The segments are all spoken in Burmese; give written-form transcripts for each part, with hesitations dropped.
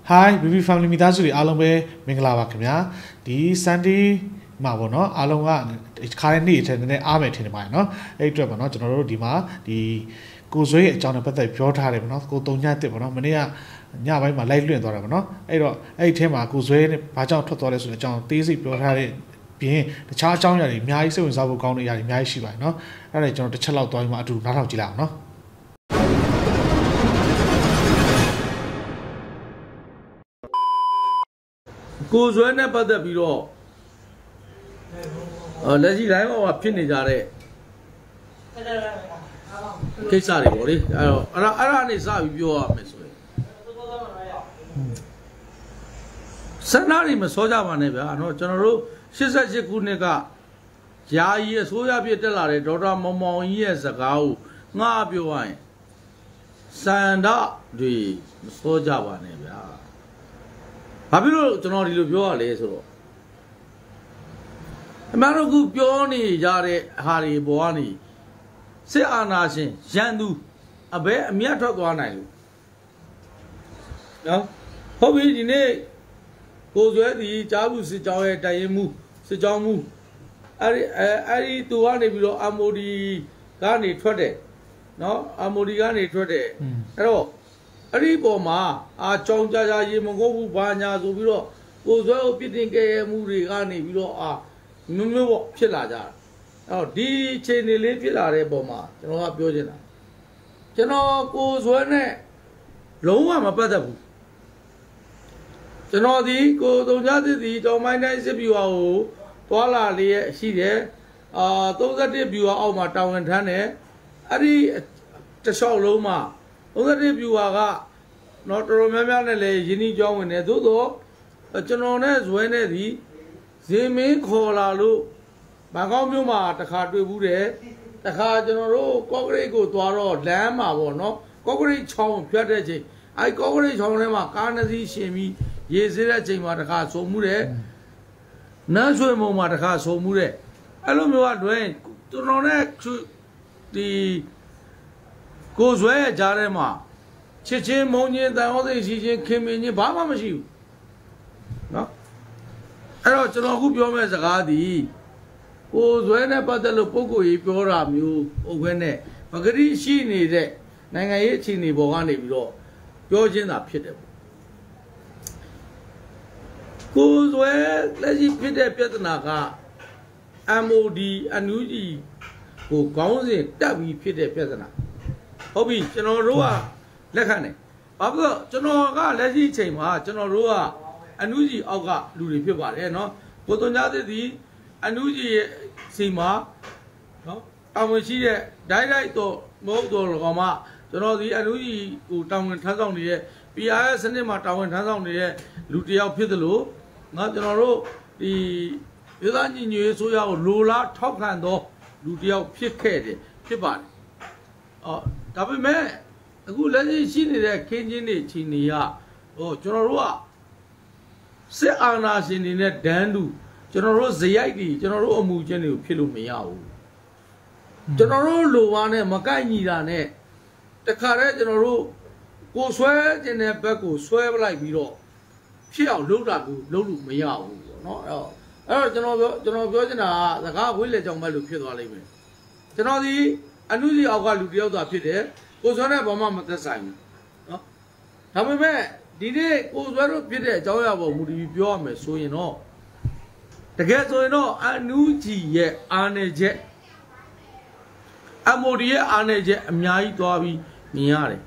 Hi, baby family မိသားစုတွေအားလုံးပဲမင်္ဂလာပါခင်ဗျာဒီ Sunday မှာပေါ့နော်အားလုံးကခါတဲ့နေ့အထက်နည်းနည်းအားမယ်ထင်နေပါတယ်နော်အဲ့အတွက်ပေါ့နော်ကျွန်တော်တို့ဒီမှာဒီကိုဆွေးရဲ့အကြောင်းနဲ့ပတ်သက်ပြောထားတယ်ပေါ့နော်ကိုတုံညတက်ပေါ့နော်မနေ့ကညပိုင်းမှာလိုက်လွင့်သွားတာပေါ့နော်အဲ့တော့အဲ့ဒီထဲမှာကိုဆွေးနဲ့ဘာကြောင့်ထွက်သွားလဲဆိုတဲ့အကြောင်းသေးစိတ်ပြောထားတဲ့ပြင်တခြားအကြောင်းအရာတွေအများကြီးစိတ်ဝင်စားဖို့ကောင်းတဲ့အရာတွေအများကြီးရှိပါတယ်နော်အဲ့ဒါကျွန်တော်တစ်ချက်လောက်သွားပြီးမှအတူနားထောင်ကြည့်လိုက်အောင်နော်ကိုဆွဲနဲ့ပတ်သက်ပြီးတော့လက်ရှိ line မှာဖြစ်နေကြတဲ့ကိစ္စတွေပေါ့လေအဲ့ဒါနေစပြီးပြောရမယ်ဆိုရင်စန္ဒာတွေမစောကြပါနဲ့ဗျာနော်ကျွန်တော်တို့88ခုနှစ်ကယာယီအစိုးရပြတက်လာတဲ့ဒေါက်တာမောင်မောင်ကြီးရဲ့စကားကိုငှားပြောရရင်စန္ဒာတွေမစောကြပါနဲ့ဗျာဘာဖြစ်လို့ကျွန်တော်ဒီလိုပြောရလဲဆိုတော့အမှန်တော့ခုပြောနေကြတဲ့ဟာတွေပေါ်ကနေစစ်အာဏာရှင်ရန်သူအဘဲအမြတ်ထွက်သွားနိုင်လို့နော်ဟုတ်ပြီဒီနေ့ကိုဆွဲဒီကြားဘူးစစ်ကြောင်းရဲ့တိုင်ရင်မှုစစ်ကြောင်းမှုအဲ့ဒီသူကနေပြီးတော့ MOD ကနေထွက်တယ်နော် MOD ကနေထွက်တယ်အဲ့တော့အဲ့ဒီပေါ်မှာကြောင်ကြရေမကုတ်ဘူးဘာညာဆိုပြီးတော့ကိုဆွဲကိုပြစ်တင်ခဲ့ရမှုတွေကနေပြီးတော့မျိုးမျိုးပေါ့ဖြစ်လာကြတာအဲ့တော့ဒီအခြေအနေလေးဖြစ်လာတဲ့ပုံမှာကျွန်တော်ကပြောချင်တာကျွန်တော်ကိုဆွဲနဲ့လုံးဝမပတ်သက်ဘူးကျွန်တော်ဒီကိုတုံချသစ်ဒီတောင်ပိုင်းတိုင်းစစ်ဗျူဟာကိုတွာလာလေးရဲ့ရှိတယ်31ဗျူဟာအောက်မှာတာဝန်ထမ်းတယ်အဲ့ဒီတစ်လျှောက်လုံးမှာ31ဗျူဟာကတော့တော်တော်များများနဲ့လည်းယင်းကြီးကြောင်းဝင်တယ်သို့တော့ကျွန်တော်နဲ့ဇွဲနဲ့ဒီဇင်းမင်းခေါ်လာလို့ဘန်ကောက်မြို့မှာတခါတွေ့ဘူးတယ်တခါကျွန်တော်တို့ကော့ကရိတ်ကိုသွားတော့လမ်းမှာပေါ့နော်ကော့ကရိတ်ချောင်းဖြတ်တဲ့ချိန်အဲ့ကော့ကရိတ်ချောင်းထဲမှာကားနှစ်စီးရှင်ပြီးရေစေးတဲ့ချိန်မှာတခါဆုံမှုတယ်နန်းဆွေမုံမှာတခါဆုံမှုတယ်အဲ့လိုမျိုးကတွင်ကျွန်တော်နဲ့ဒီကိုဆွဲရဲ့ကြားထဲမှာချစ်ချင်းမုန်းချင်းတန်ဟောသိရှိချင်းခင်မင်းချင်းဘာမှမရှိဘူးနော်အဲ့တော့ကျွန်တော်အခုပြောမယ့်စကားဒီကိုဆွဲနဲ့ပတ်သက်လို့ပုံကိုကြီးပြောတာမျိုးဟုတ်ခွဲနဲ့ပဂတိရှိနေတဲ့နိုင်ငံရေးအခြေအနေပေါ်ကနေပြီးတော့ပြောချင်းသာဖြစ်တယ်ကိုဆွဲလက်ရှိဖြစ်တဲ့ပြဿနာက MOD အန်ယူဂျီကိုခေါင်းစဉ်တက်ပြီးဖြစ်တဲ့ပြဿနာဟုတ်ပြီကျွန်တော်တို့ကလက်ခံတယ်ဘာဖြစ်လို့ကျွန်တော်ကလက်ရှိအချိန်မှာကျွန်တော်တို့ကအန်ယူဂျီအောက်ကလူတွေဖြစ်ပါတယ်နော်ကိုသွန်ကြားသစ်ဒီအန်ယူဂျီရဲ့စီမှာနော်တာဝန်ရှိတဲ့ direct တော့မဟုတ်တော့ကောင်မှကျွန်တော်ဒီအန်ယူဂျီကိုတာဝန်ထမ်းဆောင်နေတဲ့ PRS စနစ်မှာတာဝန်ထမ်းဆောင်နေတဲ့လူတစ်ယောက်ဖြစ်သလိုနော်ကျွန်တော်တို့ဒီပြည်သားညီညွတ်ရေးဆိုရကိုလိုလားထောက်ခံတော့လူတစ်ယောက်ဖြစ်ခဲ့တယ်ဖြစ်ပါတယ်ဒါပေမဲ့အခုလက်ရှိရှိနေတဲ့ခင်းချင်းတွေချီနေရကျွန်တော်တို့ကစစ်အာဏာရှင်တွေနဲ့ဒန်းတူကျွန်တော်တို့ဇယိုက်တွေကျွန်တော်တို့အမှုချင်းတွေကိုဖြစ်လို့မရဘူးကျွန်တော်တို့လိုပါနဲ့မကိုက်ညီတာနဲ့တခါတည်းကျွန်တော်တို့ကိုဆွဲခြင်းတဲ့ဘက်ကိုဆွဲပလိုက်ပြီးတော့ဖြစ်အောင်လုပ်တာကိုလုပ်လို့မရဘူးပေါ့နော်အဲ့တော့ကျွန်တော်ပြောချင်တာကစကားဝိလေကြောင့်မဲ့လို့ဖြစ်သွားလိမ့်မယ်ကျွန်တော်ဒီအနုစီအောက်ကလူတယောက်သာဖြစ်တယ်ကိုဆွဲနဲ့ဘာမှမသက်ဆိုင်ဘူးနော်ဒါပေမဲ့ဒီနေ့ကိုဆွဲတို့ဖြစ်တဲ့အကြောင်းအရာပေါ်မူတည်ပြီးပြောရမယ်ဆိုရင်တော့တကယ်ဆိုရင်တော့အနုဂျီရဲ့အာဏာချက် MOD ရဲ့အာဏာချက်အများကြီးသွားပြီးမြင်ရတယ်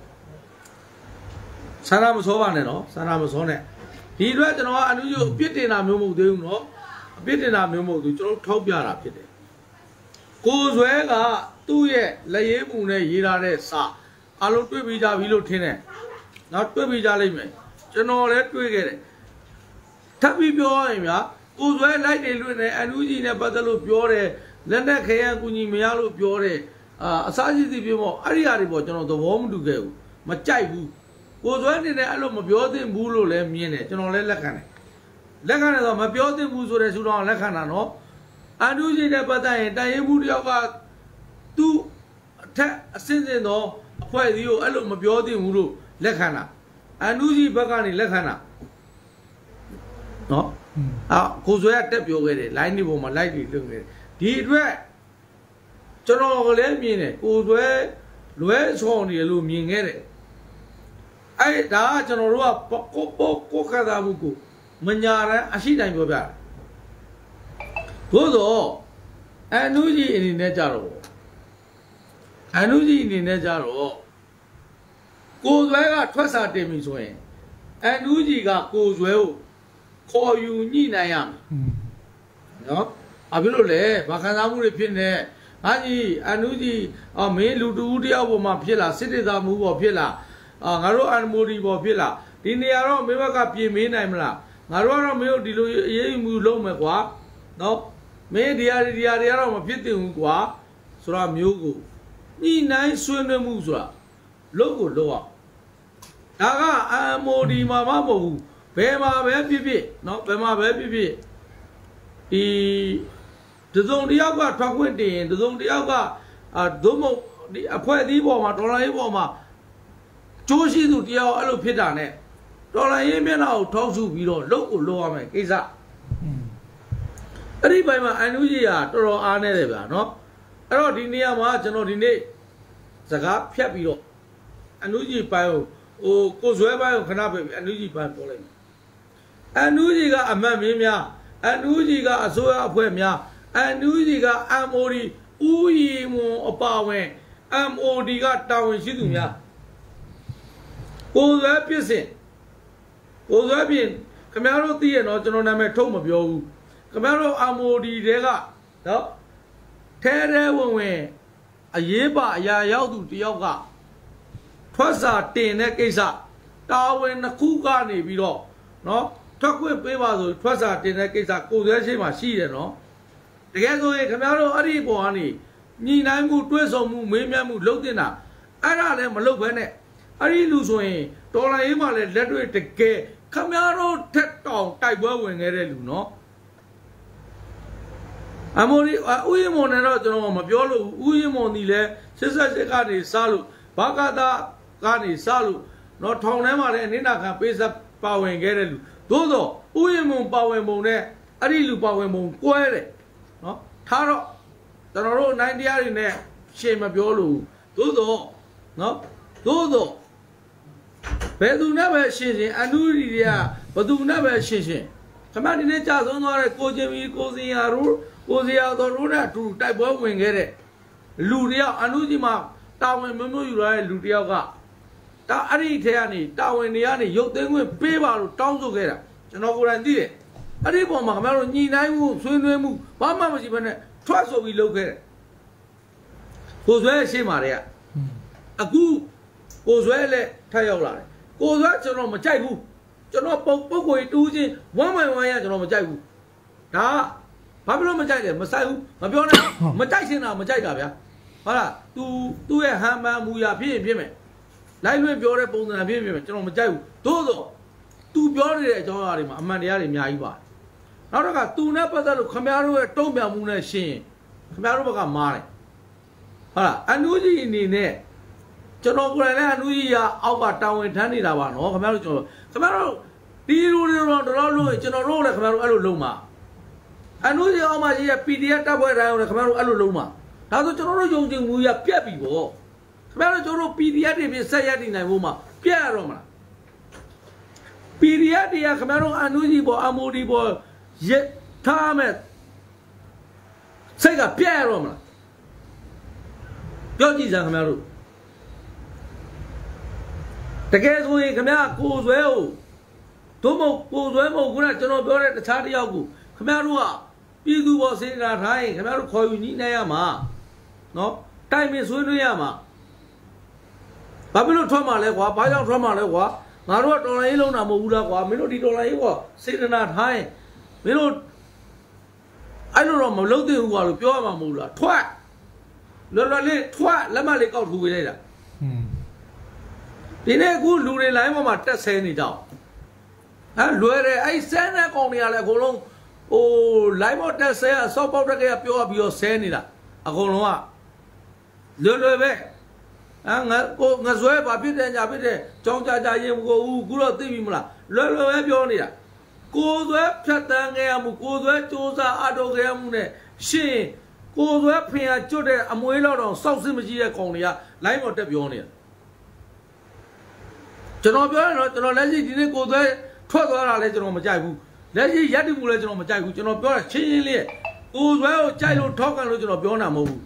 ဆန္ဒမစောပါနဲ့နော်ဆန္ဒမစောနဲ့ဒီအတွက်ကျွန်တော်ကအနုဂျီကိုအပြစ်တင်တာမျိုးမဟုတ်သေးဘူးနော်အပြစ်တင်တာမျိုးမဟုတ်ဘူးကျွန်တော်ထောက်ပြတာဖြစ်တယ်ကိုဆွဲကသူ့ရဲ့လက်ရေးမှုနဲ့ရေးထားတဲ့စာအလုံးတွေ့ပြီးကြပြီလို့ထင်တယ်နောက်တွေ့ပြီးကြလိမ့်မယ်ကျွန်တော်လည်းတွေ့ခဲ့တယ်ထပ်ပြီးပြောရရင်ဗျာကိုဆွဲလိုက်တယ်လွင့်တယ်အန်ယူဂျီနဲ့ပတ်သက်လို့ပြောတယ်လက်နဲ့ခရမ်းကူညီမရလို့ပြောတယ်အစားရှိသည်ပြောမို့အဲ့ဒီဟာတွေပေါ့ကျွန်တော်သဘောမတူခဲ့ဘူးမကြိုက်ဘူးကိုဆွဲနေတယ်အဲ့လိုမပြောသင့်ဘူးလို့လည်းမြင်တယ်ကျွန်တော်လည်းလက်ခံတယ်ဆိုမပြောသင့်ဘူးဆိုတဲ့သူတော်လက်ခံတာနော်အန်ယူဂျီနဲ့ပတ်သက်ရင်တိုင်ရင်မှုတယောက်ကသူ့အထက်အစင်းစင်သောအဖွဲ့အစည်းကိုအဲ့လိုမပြောသင့်ဘူးလို့လက်ခံတာအန်နူဂျီဘက်ကနေလက်ခံတာနော်ကိုဆွဲကတက်ပြောခဲ့တယ် line ဒီပေါ်မှာ like တွေလုပ်နေတယ်ဒီအတွက်ကျွန်တော်ကလည်းမြင်တယ်ကိုဆွဲလွဲဆောင်နေလို့မြင်ခဲ့တယ်အဲ့ဒါကကျွန်တော်တို့ကကိုခါသားမှုကိုမညာရန်အရှိတိုင်းပြောပြတယ်သို့သောအန်နူဂျီအနေနဲ့ကြတော့အန်နူဂျီအနေနဲ့ကြတော့ကိုဆွဲကထွက်စာတင်ပြီဆိုရင်အန်နူဂျီကကိုဆွဲကိုခေါ်ယူညှိနှိုင်းရမယ်နော်ဘာဖြစ်လို့လဲဘာခံစားမှုတွေဖြစ်နေဟာကြီးအန်နူဂျီမင်းလူတူတယောက်ပေါ်မှာဖြစ်လာစစ်တေသာမှုပေါ်ဖြစ်လာငါတို့အန်မိုဒီပေါ်ဖြစ်လာဒီနေရာတော့မင်းဘက်ကပြင်မေးနိုင်မလားငါတို့ကတော့မင်းတို့ဒီလိုအရေးယူမှုလုပ်မယ်ကွာနော်မင်းဒီဟာတွေကတော့မဖြစ်တင်ဘူးကွာဆိုတာမျိုးကိုညှိနှိုင်းဆွေးနွေးမှုဆိုတာလုပ်ကိုလုပ်အောင်ဒါကအန်မိုဒီမှာမဟုတ်ဘူးဘယ်မှာပဲဖြစ်ဖြစ်နော်ဘယ်မှာပဲဖြစ်ဖြစ်ဒီတစုံတယောက်ကထွက်ခွင့်တင်ရင်တစုံတယောက်ကသို့မဟုတ်ဒီအဖွဲ့အစည်းပေါ်မှာဒေါ်လာရေးပေါ်မှာကျိုးရှိသူတယောက်အဲ့လိုဖြစ်တာ ਨੇ ဒေါ်လာရေးမျက်နှာကိုထောက်စုပြီးတော့လုပ်ကိုလုပ်ရမယ်ကိစ္စအဲ့ဒီဘက်မှာအန်နူဂျီကတော်တော်အားနေတယ်ဗျာနော်အဲ့တော့ဒီနေရာမှာကျွန်တော်ဒီနေ့စကားဖြတ်ပြီးတော့အန်နူဂျီပိုင်းကိုကိုဇွဲပိုင်းကိုခဏပဲအန်နူဂျီပိုင်းပေါ်လိုက်မယ်အန်နူဂျီကအမတ်မင်းများအန်နူဂျီကအစိုးရအဖွဲ့များအန်နူဂျီက MOD ဥယီမွန်အပါဝင် MOD ကတာဝန်ရှိသူများကိုဇွဲပြစ်စင်ကိုဇွဲပြင်ခင်ဗျားတို့သိရနော်ကျွန်တော်နာမည်ထုတ်မပြောဘူးခင်ဗျားတို့ MOD တွေကနော်ထဲဝင်အရေးပါအရာရောက်သူတယောက်ကထွက်စာတင်တဲ့ကိစ္စတာဝန်တစ်ခုကနေပြီးတော့နော်ထွက်ခွင့်ပေးပါဆိုထွက်စာတင်တဲ့ကိစ္စကိုယ်ဆွဲရှိမှရှိတယ်နော်တကယ်ဆိုရင်ခင်ဗျားတို့အဲ့ဒီပေါ်ကနေညီနိုင်မှုတွဲဆုံမှုမေးမြန်းမှုလုပ်တင်တာအဲ့ဒါလည်းမလုပ်ဘဲနဲ့အဲ့ဒီလူဆိုရင်ဒေါ်လာရေးမှလည်းလက်တွေ့တကယ်ခင်ဗျားတို့ထက်တောင်တိုက်ပွဲဝင်ခဲ့တဲ့လူနော်အမိုဒီဥယျာဉ်မွန်နဲ့တော့ကျွန်တော်မပြောလို့ဥယျာဉ်မွန်ဒီလဲ88ကနေစားလို့ဘာကသာကနေစားလို့တော့ထောင်ထဲမှာလည်းအနစ်နာခံပေးဆက်ပါဝင်ခဲ့တဲ့လူသို့သောဥယျာဉ်မွန်ပါဝင်ပုံနဲ့အဲ့ဒီလူပါဝင်ပုံကွဲတယ်နော်ထားတော့ကျွန်တော်တို့နိုင်တရားတွေနဲ့ရှေ့မပြောလို့သို့သောနော်သို့သောဘယ်သူနဲ့ပဲရှင်းအန်နူရီတွေကဘယ်သူနဲ့ပဲရှင်းခမဒီနေ့ကြာဆုံးသွားတဲ့ကိုချင်းမီကိုစင်ယာတို့ကိုစင်ယာတော်တို့နဲ့အတူတိုက်ပွဲဝင်ခဲ့တဲ့လူတယောက်အန်နူကြီးမှာတာဝန်မမျိုးယူရတဲ့လူတယောက်ကဒါအဲ့ဒီထဲကနေတာဝန်တွေကနေရုပ်သိမ်းခွင့်ပေးပါလို့တောင်းဆိုခဲ့တာကျွန်တော်ကိုယ်တိုင်သိတယ်အဲ့ဒီပုံမှာခင်ဗျားတို့ညီနိုင်မှုဆွေးနွေးမှုဘာမှမရှိဘဲနဲ့ထွက်ဆိုပြီးလုပ်ခဲ့တယ်ကိုဆွဲရှင်းပါတယ်အခုကိုဆွဲလည်းထပ်ရောက်လာတယ်ကိုဆွဲကျွန်တော်မကြိုက်ဘူးကျွန်တော်ပုဂ္ဂိုလ်တူးချင်း1/1ရကျွန်တော်မကြိုက်ဘူးဒါဘာဖြစ်လို့မကြိုက်လဲမဆိုင်ဘူးမပြောနဲ့မကြိုက်ချင်တာမကြိုက်တာဗျာဟုတ်လား तू ရဲ့ဟန်မှန်မူရဖြစ်ရင်ဖြစ်မယ်လိုက်လွင့်ပြောတဲ့ပုံစံဖြစ်ဖြစ်မယ်ကျွန်တော်မကြိုက်ဘူးသို့သော तू ပြောနေတဲ့အကြောင်းအရာတွေမှာအမှန်တရားတွေအများကြီးပါနောက်တော့က तू နဲ့ပတ်သက်လို့ခင်ဗျားတို့ရဲ့တုံ့ပြန်မှုနဲ့ရှင်းခင်ဗျားတို့ဘက်ကမားတယ်ဟုတ်လားအန်နူကြီးအနေနဲ့ကျွန်တော်ကိုယ်တိုင်လည်းအန်နူကြီးကအောက်ကတာဝန်ထမ်းနေတာပါနော်ခင်ဗျားတို့ကျွန်တော်ခင်ဗျားတို့ဒီလိုတော့လို့ကျွန်တော်တို့လည်းခင်ဗျားတို့အဲ့လိုလုံးမှာအန်နူကြီးအောက်မှာရှိတဲ့ PDF တပ်ဖွဲ့တိုင်းကိုလည်းခင်ဗျားတို့အဲ့လိုလုံးမှာဒါဆိုကျွန်တော်တို့ယုံကြည်မှုရပြက်ပြီပေါ့ခင်ဗျားတို့ကျွန်တော်တို့ PDF တွေပြင်ဆက်ရတည်နိုင်ဖို့မှာပြက်ရတော့မလား PDF တွေကခင်ဗျားတို့အန်နူကြီးပေါ် MOD ပေါ်ရထားမဲ့စိတ်ကပြက်ရတော့မလားပြောကြည့်စမ်းခင်ဗျားတို့တကယ်ဆိုရင်ခင်ဗျားကိုဆွဲကိုတို့မကိုဆွဲမဟုတ်ခုနကကျွန်တော်ပြောတဲ့တခြားတယောက်ကိုခင်ဗျားတို့ကပြည်သူပေါ်စေတနာထားရင်ခင်ဗျားတို့ခေါ်ယူညှိနှိုင်းရမှာနော်တိုင်ပင်ဆွေးနွေးရမှာဘာဖြစ်လို့ထွက်မှာလဲကွာဘာကြောင့်ထွက်မှာလဲကွာငါတို့ကတော်လိုင်းလုံးတာမဟုတ်ဘူးလားကွာမင်းတို့ဒီတော်လိုင်းကစေတနာထားရင်မင်းတို့အဲ့လိုတော့မလုပ်သင့်ဘူးကွာလို့ပြောရမှာမဟုတ်လားထွက်လော်လေးထွက်လက်မလေးကောက်ထူပေးလိုက်တာဒီနေ့အခုလူတွေလိုင်းပေါ်မှာတက်ဆဲနေတော့လွယ်တယ်အဲ့ဆဲတဲ့ကောင်တွေကလည်းအကုန်လုံးဟိုလိုင်းပေါ်တက်ဆဲအစောက်ပေါက်တက်ကပြောပြီးတော့ဆဲနေတာအကုန်လုံးကလွယ်ပဲငါဇွဲဘာဖြစ်တယ်ညာဖြစ်တယ်ကြောင်းကြရင်ကိုဦးခုတော့သိပြီမလားလွယ်လွယ်ပဲပြောနေတာကိုဇွဲဖြတ်တန်းခဲ့ရမှုကိုဇွဲစူးစမ်းအထောက်ခဲ့ရမှုနဲ့ရှင်ကိုဇွဲဖင်ရကျွတ်တဲ့အမွေးလောက်တော့စောက်စစ်မရှိတဲ့ကောင်တွေကလိုင်းပေါ်တက်ပြောနေတာကျွန်တော်ပြောရင်တော့ကျွန်တော်လက်ရှိဒီနေ့ကိုဇွဲထွက်သွားတာလဲကျွန်တော်မကြိုက်ဘူးလက်ရှိရက်တိမှုလဲကျွန်တော်မကြိုက်ဘူးကျွန်တော်ပြောတာချင်းချင်းလေးကိုဇွဲကိုကြိုက်လို့ထောက်ကန်လို့ကျွန်တော်ပြောတာမဟုတ်ဘူး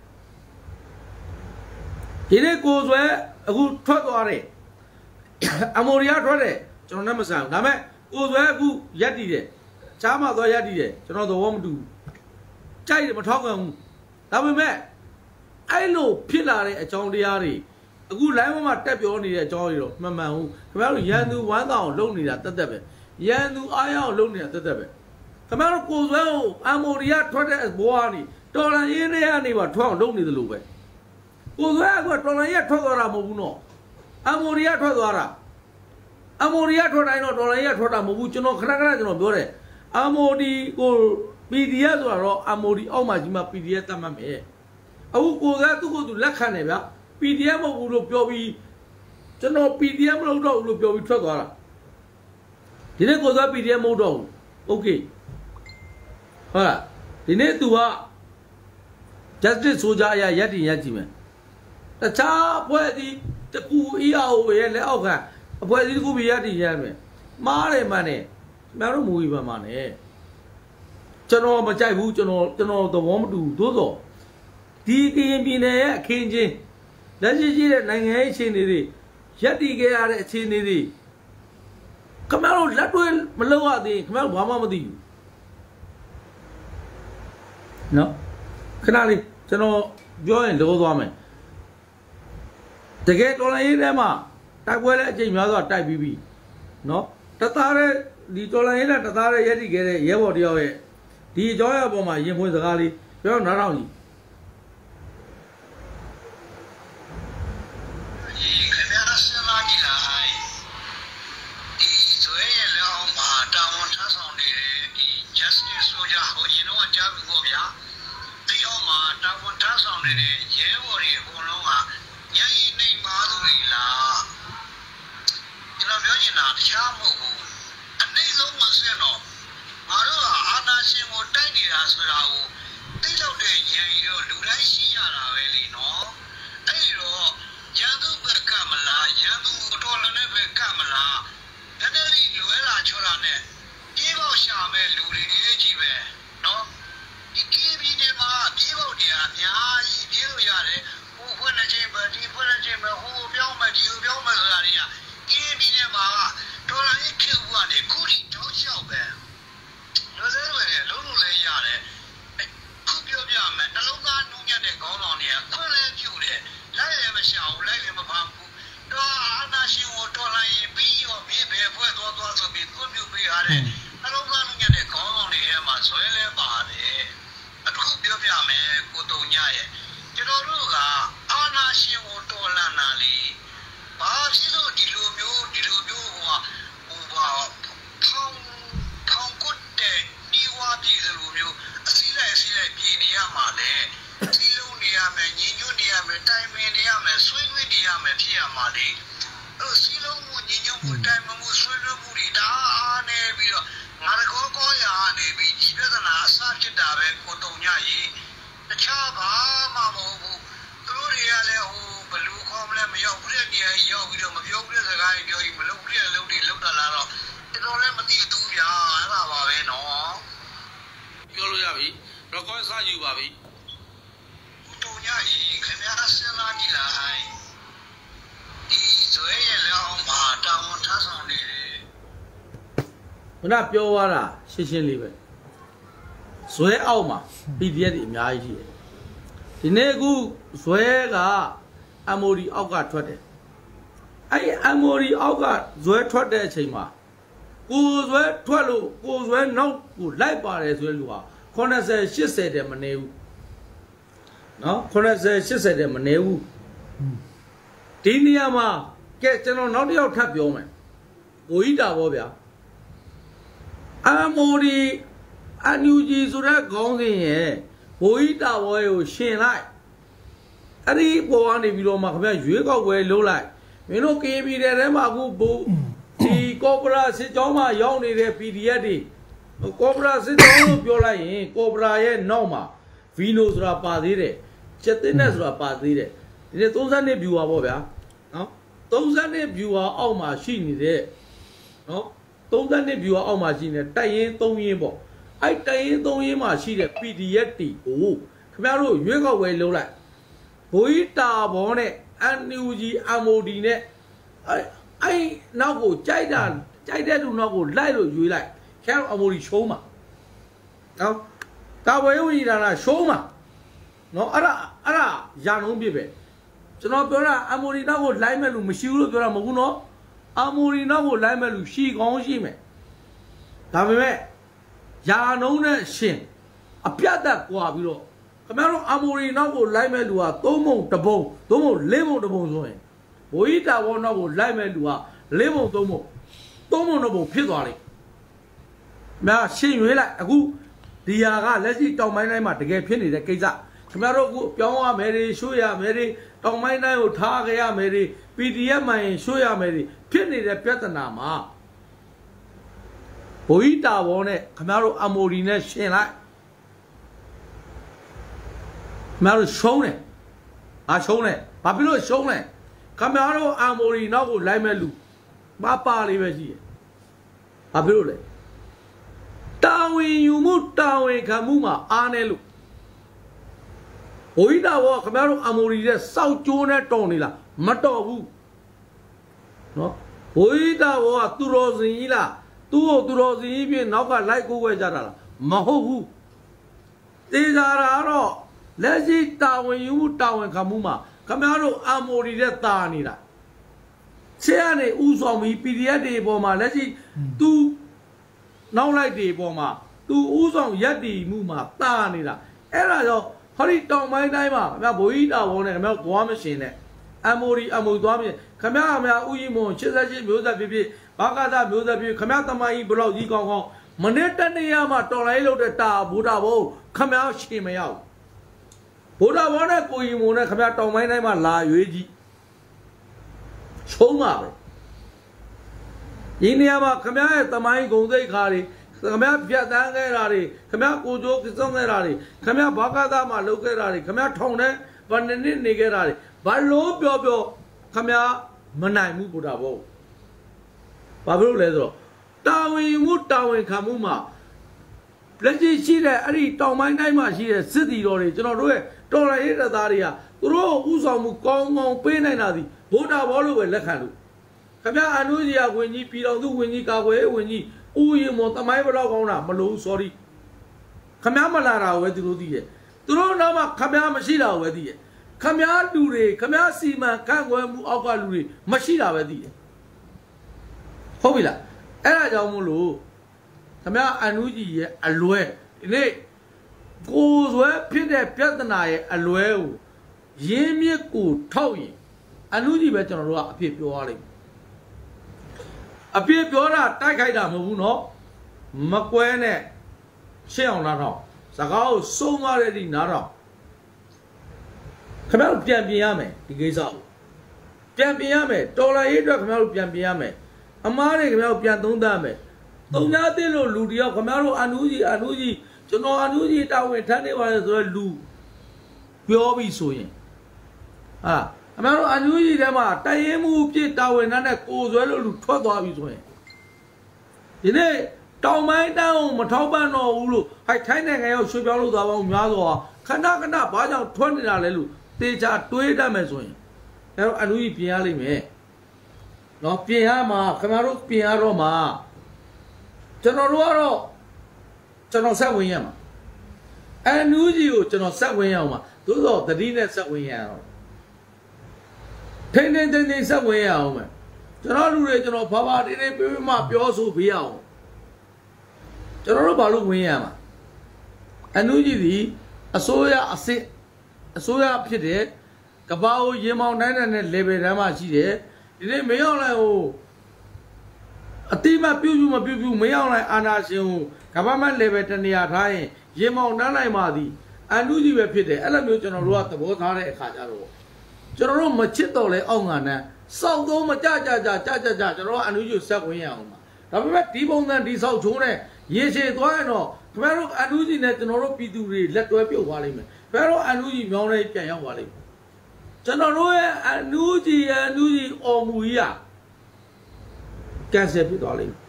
ဒီနေ့ကိုဇွဲအခုထွက်သွားတယ်အမော်ရီယာထွက်တယ်ကျွန်တော်နဲ့မဆိုင်ဘူးဒါပေမဲ့ကိုဇွဲအခုရက်တည်တယ်ချားမှသွားရက်တည်တယ်ကျွန်တော်သဘောမတူဘူးကြိုက်တယ်မထောက်ကန်ဘူးဒါပေမဲ့အဲ့လိုဖြစ်လာတဲ့အကြောင်းတရားတွေအခု line မှာတက်ပြောနေတဲ့အကြောင်းတွေတော့မှန်မှန်ဘူးခင်ဗျားတို့ရန်သူဝမ်းသာအောင်လုပ်နေတာတက်တက်ပဲရန်သူအားရအောင်လုပ်နေတာတက်တက်ပဲခင်ဗျားတို့ကိုဇွဲကိုအမော်ရီယာထွက်တဲ့ဘွားကနေတော်လန်ရင်းတွေကနေပါထွက်အောင်လုပ်နေသလိုပဲကိုဇွဲကတော်လန်ရက်ထွက်သွားတာမဟုတ်ဘူးနော်အမော်ရီယာထွက်သွားတာအမော်ရီယာထွက်တိုင်းတော့တော်လန်ရက်ထွက်တာမဟုတ်ဘူးကျွန်တော်ခဏခဏကျွန်တော်ပြောတယ်အမော်ဒီကို PDF ဆိုတာတော့အမော်ဒီအောက်မှာကြီးမှာ PDF တတ်မှတ်မယ်အခုကိုဇွဲသူ့ကိုယ်သူလက်ခံတယ်ဗျာ PDF မဟုတ်ဘူးလို့ပြောပြီးကျွန်တော် PDF မလုပ်တော့ဘူးလို့ပြောပြီးထွက်သွားတာဒီနေ့ကိုဇွဲ PDF မဟုတ်တော့ဘူး Okay ဟုတ်လားဒီနေ့ तू က justice ဆိုကြအရာရက်တင်ရက်ကြည့်မယ်တခြားအဖွဲ့အစည်းတကူ EAO ရဲ့လက်အောက်ခံအဖွဲ့အစည်းတကူပြရက်တင်ရက်မယ်မားတယ်မှန်တယ်မင်းတို့မူဝီပါမှနဲ့ကျွန်တော်မကြိုက်ဘူးကျွန်တော်သဘောမတူဘူးသို့သောဒီကရင်ပြည်နယ်ရဲ့အခင်းချင်းလက်ရှိရှိတဲ့နိုင်ငံရေးအခြေအနေတွေရက်တည်ခဲ့ရတဲ့အခြေအနေတွေခမတို့လက်တွေ့မလုပ်ရသေးခမတို့ဘာမှမသိဘူးနော်ခဏလေးကျွန်တော်ပြောရင်လောသွားမယ်တကယ်တော်လိုင်းရေးထဲမှာတိုက်ပွဲလည်းအကျိန်များစွာတိုက်ပြီးပြီနော်တသားတဲ့ဒီတော်လိုင်းရေးနဲ့တသားတဲ့ရက်တည်ခဲ့တဲ့ရဲဘော်တယောက်ရဲ့ဒီအကြောင်းအရာပေါ်မှာရင်ဖွင့်စကားလေးပြောနားထောင်ကြည့်ဘုရားပြောသွားတာရှင်းရှင်းလေးပဲဇွဲအောက်မှာ PDF တွေအများကြီးရှိတယ်ဒီနေ့အခုဇွဲက MOD အောက်ကထွက်တယ်အဲ့ဒီ MOD အောက်ကဇွဲထွက်တဲ့အချိန်မှာကိုဇွဲထွက်လို့ကိုဇွဲနောက်ကိုလိုက်ပါတယ်ဆိုတဲ့လူဟာ80 80တဲ့မနေဘူးနော်80 80တဲ့မနေဘူးဒီနေရာမှာကဲကျွန်တော်နောက်တစ်ယောက်ထပ်ပြောမယ်ကိုကြီးတာဗောဗျာMOD အန်ယူဂျီဆိုတဲ့ခေါင်းစဉ်ရဲ့ဘိုးကြီးတာဘောကိုရှင်လိုက်အဲ့ဒီပေါ်ကနေပြီးတော့မှခင်ဗျာရွေးကောက်ပွဲလုံးလိုက်မင်းတို့ KB တဲ့ထဲမှာအခုဘိုးဒီကော်ပိုရာစစ်ကြောင်းမှာရောက်နေတဲ့ PDF တွေကော်ပိုရာစစ်ကြောင်းလို့ပြောလိုက်ရင်ကော်ပိုရာရဲ့နောက်မှာဗီနိုဆိုတာပါသေးတယ်ချက်တင်နဲ့ဆိုတာပါသေးတယ်ဒီနေ့32 viewer ပေါ့ဗျာနော်32 viewer အောက်မှာရှိနေတဲ့နော်32 viewer အောက်မှာရှိနေတဲ့တိုက်ရင်3ရင်းပေါ့အဲ့တိုက်ရင်3ရင်းမှာရှိတဲ့ PDF တွေကိုခင်ဗျားတို့ရွေးကောက်ပွဲလုံးလိုက်ဘိုးကြီးတာဘောနဲ့ NUG MOD နဲ့အဲ့နောက်ကိုကြိုက်တဲ့လူနောက်ကိုလိုက်လို့ရွေးလိုက်ခဲအမိုဒီရှုံးမှာနော်တာဝဲဝီဒါနာရှုံးမှာနော်အဲ့ဒါရာနှုံးပြပဲကျွန်တော်ပြောတာအမိုဒီနောက်ကိုလိုက်မဲ့လူမရှိဘူးလို့ပြောတာမဟုတ်ဘူးနော်အမိုဒီနောက်ကိုလိုက်မဲ့လူရှိကောင်းရှိမယ်ဒါပေမဲ့ရာနှုံးနဲ့ရှင်အပြတ်သက်ကွာပြီးတော့ခင်ဗျားတို့အမိုဒီနောက်ကိုလိုက်မဲ့လူက3ပုံ1ပုံ3ပုံ4ပုံ1ပုံဆိုရင်ဘိုးကြီးတာဘောနောက်ကိုလိုက်မဲ့လူက4ပုံ3ပုံ3ပုံ2ပုံဖြစ်သွားလိမ့်မြာရှင်းရွေးလိုက်အခုဒီဟာကလက်ရှိတောင်ပိုင်းတိုင်းမှာတကယ်ဖြစ်နေတဲ့ကိစ္စခင်ဗျားတို့အခုပြောင်းရမယ်တွေရွှေ့ရမယ်တွေတောင်ပိုင်းတိုင်းကိုထားကြရမယ်တွေ PDF မှရင်ရွှေ့ရမယ်တွေဖြစ်နေတဲ့ပြဿနာမှာဘိုးကြီးတာဘောနဲ့ခင်ဗျားတို့အမိုဒီနဲ့ရှင်းလိုက်ခင်ဗျားတို့ရှုံးတယ်ရှုံးတယ်ဘာဖြစ်လို့ရှုံးလဲခင်ဗျားတို့အမိုဒီနောက်ကိုလိုက်မဲ့လူပါလေးပဲရှိတယ်ဘာဖြစ်လို့လဲတာဝန်ယူမှုတာဝန်ခံမှုမှာအားနေလို့ဘိုးကြီးတာဘောခင်ဗျားတို့အမိုဒီတဲ့စောက်ကျိုးနဲ့တော်နေလားမတော်ဘူးနော်ဘိုးကြီးတာဘောကသူတော်စင်ကြီးလားသူ့ကိုသူတော်စင်ကြီးပြင်နောက်ကလိုက်ကိုးဝဲကြတာလားမဟုတ်ဘူးတေးစားတာတော့လက်ရှိတာဝန်ယူမှုတာဝန်ခံမှုမှာခင်ဗျားတို့အမိုဒီတဲ့တာနေတာဆရာနေဥဆောင်ပြီး PDF တွေပေါ်မှာလက်ရှိသူနောက်လိုက်တွေပေါ်မှာသူဥဆောင်ရက်တည်မှုမှာတာနေတာအဲ့ဒါကြောင့်ဟောဒီတောင်ပိုင်းတိုင်းမှာခင်ဗျာဘိုးကြီးတာဘောနဲ့ခင်ဗျာသွားမရှင်နဲ့အမိုဒီသွားမရှင်ခင်ဗျာဥကြီးမွန်88မျိုးဆက်ဖြစ်ဖြစ်ဘာကာသမျိုးဆက်ဖြစ်ခင်ဗျာတမိုင်းဘလောက်ကြီးကောင်းကောင်းမနေ့တနေ့ရမှာတော်လိုင်းလို့တဲ့တာဘိုးတာဘောခင်ဗျာရှင်မရောက်ဘိုးတာဘောနဲ့ကိုကြီးမွန်နဲ့ခင်ဗျာတောင်ပိုင်းတိုင်းမှာလာရွေးကြီးရှုံးပါပဲဒီနေရာမှာခမရဲ့တမိုင်းဂုံသိက္ခာတွေခမပြတ်တန်းခဲ့တာတွေခမကိုကြိုးကစုံခဲ့တာတွေခမဘာကသားမှာလုပ်ခဲ့တာတွေခမထောင်တဲ့ဗန်နှစ်နေခဲ့တာတွေဘာလို့ပြောခမမနိုင်ဘူးဘုရားဘောဘာဖြစ်လို့လဲဆိုတော့တာဝန်မှုတာဝန်ခံမှုမှာလက်ရှိတဲ့အဲ့ဒီတောင်ပိုင်းတိုင်းမှာရှိတဲ့စစ်တီတော်တွေကျွန်တော်တို့ရဲ့တော်ရရေးတပ်သားတွေကသူတို့ဥဆောင်မှုကောင်းကောင်းပေးနိုင်တာဒီဘုရားဘောလို့ပဲလက်ခံလို့ခင်ဗျာအနုကြီးကဝင်ကြီးပြည်တော်သူဝင်ကြီးကာကွယ်ဝင်ကြီးဥယျာဉ်မော်တမိုင်းဘလောက်ကောင်းတာမလို့ sorry ခင်ဗျာမလာတာပဲသူတို့သိရဲ့သူတို့နောက်မှခင်ဗျာမရှိတာပဲသိရဲ့ခင်ဗျာလူတွေခင်ဗျာစီမံခန့်ခွဲမှုအောက်ကလူတွေမရှိတာပဲသိရဲ့ဟုတ်ပြီလားအဲ့ဒါကြောင့်မို့လို့ခင်ဗျာအနုကြီးရဲ့အလွဲဒီနေ့ကိုယ်ဆွဲဖြစ်တဲ့ပြဿနာရဲ့အလွဲကိုရင်းမြစ်ကိုထောက်ရင်အနုကြီးပဲကျွန်တော်တို့ကအဖြစ်ပြောရလိမ့်မယ်အပြည့်ပြောတာတိုက်ခိုက်တာမဟုတ်ဘူးเนาะမကွဲနဲ့ရှင်းအောင်နားထောင်စကားကိုစုံသွားတဲ့ဒီနားထောင်ခင်ဗျားတို့ပြန်ပြင်ရမယ်ဒီကိစ္စကိုပြန်ပြင်ရမယ်တော်လာရေးအတွက်ခင်ဗျားတို့ပြန်ပြင်ရမယ်အမားတွေခင်ဗျားတို့ပြန်သုံးသပ်မယ်သုံးသားသိလို့လူတယောက်ခင်ဗျားတို့အနူးကြီးကျွန်တော်အနူးကြီးတာဝန်ထမ်းနေပါလေဆိုတော့လူပြောပြီးဆိုရင်အမှန်တော့အန်ယူကြီးထဲမှာတရင်မှုပြစ်တာဝန်နဲ့ကိုဆွဲလို့လူထွက်သွားပြီဆိုရင်ဒီနေ့တောင်ပိုင်းတန်းကိုမထောက်ပံ့တော့ဘူးလို့ဟိုက်ထိုင်းနိုင်ငံရောက်ရွှေ့ပြောင်းလို့သွားပေါင်းများစွာခဏဘာကြောင့်ထွက်နေတာလဲလို့တေချာတွေးတတ်မယ်ဆိုရင်အဲတော့အန်ယူကြီးပြင်ရလိမ့်မယ်နော်ပြင်ရမှာခင်ဗျားတို့ပြင်ရတော့မှာကျွန်တော်တို့ကတော့ကျွန်တော်ဆက်ဝင်ရမှာအန်ယူကြီးကိုကျွန်တော်ဆက်ဝင်ရအောင်ပါသို့သောသတိနဲ့ဆက်ဝင်ရအောင်ထိန်းဆက်ဝင်ရအောင်မယ်ကျွန်တော်လူတွေကျွန်တော်ဘာတင်းပေးမှပြောဆိုပေးရအောင်ကျွန်တော်တို့ဘာလို့ဝင်ရမှာအနုကြီးဒီအစိုးရအဖြစ်တဲ့ကဘာကိုရေမောင်တိုင်းတဲ့ level တန်းမှာရှိတယ်ဒီနေ့မရောက်လိုက်ဟိုအတိမပြုမပြုမရောက်လိုက်အာနာရှင်ကို government level တနေရာထားရင်ရေမောင်တန်းလိုက်မှသည်အန်နူကြီးပဲဖြစ်တယ်အဲ့လိုမျိုးကျွန်တော်တို့ကသဘောထားတဲ့အခါကျတော့ကျွန်တော်တို့မချစ်တော့လဲအောက်ငါနဲ့စောက်သုံးမကြကျွန်တော်တို့အန်နူကြီးဆက်ဝင်ရအောင်ပါဒါပေမဲ့ဒီပုံစံဒီဆောက်ချုံးတဲ့ရေရှည်သွားရင်တော့ခင်ဗျားတို့အန်နူကြီးနဲ့ကျွန်တော်တို့ပြည်သူတွေလက်တွဲပြုတ်သွားလိမ့်မယ်ခင်ဗျားတို့အန်နူကြီးမြောင်းလေးပြန်ရောက်သွားလိမ့်မယ်ကျွန်တော်တို့ရဲ့အန်နူကြီးအော်မူကြီးကကန်ဆယ်ဖြစ်သွားလိမ့်မယ်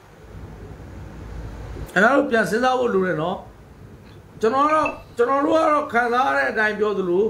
အဲ့တော့ပြန်စဉ်းစားဖို့လိုတယ်နော်ကျွန်တော်တို့ကတော့ခံစားရတဲ့အတိုင်းပြောသလို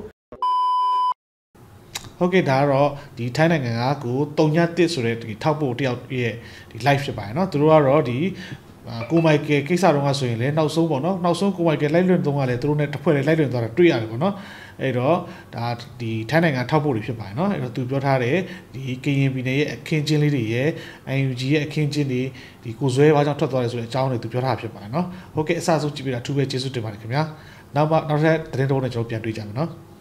ဟုတ်ကဲ့ဒါကတော့ဒီထိုင်းနိုင်ငံကကို3-1ဆိုတဲ့ဒီထောက်ပို့တယောက်ရဲ့ဒီ live ဖြစ်ပါတယ်เนาะသူတို့ကတော့ဒီကိုမိုက်ကယ်ကိစ္စတော့ဆိုရင်လည်းနောက်ဆုံးပေါ့နော်နောက်ဆုံးကိုမိုက်ကယ်လိုက်လွင်သုံးကလည်းသူတို့နဲ့တစ်ဖွဲ့လေးလိုက်လွင်သွားတာတွေ့ရတယ်ပေါ့နော်အဲ့တော့ဒါဒီထိုင်းနိုင်ငံထောက်ပို့တွေဖြစ်ပါတယ်နော်အဲ့တော့သူပြောထားတယ်ဒီကရင်ပြည်နယ်ရဲ့အခင်းချင်းလေးတွေရဲ့ UNG ရဲ့အခင်းချင်းတွေဒီကိုဇွဲဘာကြောင့်ထွက်သွားလဲဆိုတဲ့အကြောင်းတွေသူပြောထားဖြစ်ပါတယ်နော်ဟုတ်ကဲ့အစဆုံးကြည့်ပြတာအထူးပဲကျေးဇူးတင်ပါတယ်ခင်ဗျာနောက်ထပ်သတင်းတော်နဲ့ကျွန်တော်ပြန်တွေ့ကြမယ်နော်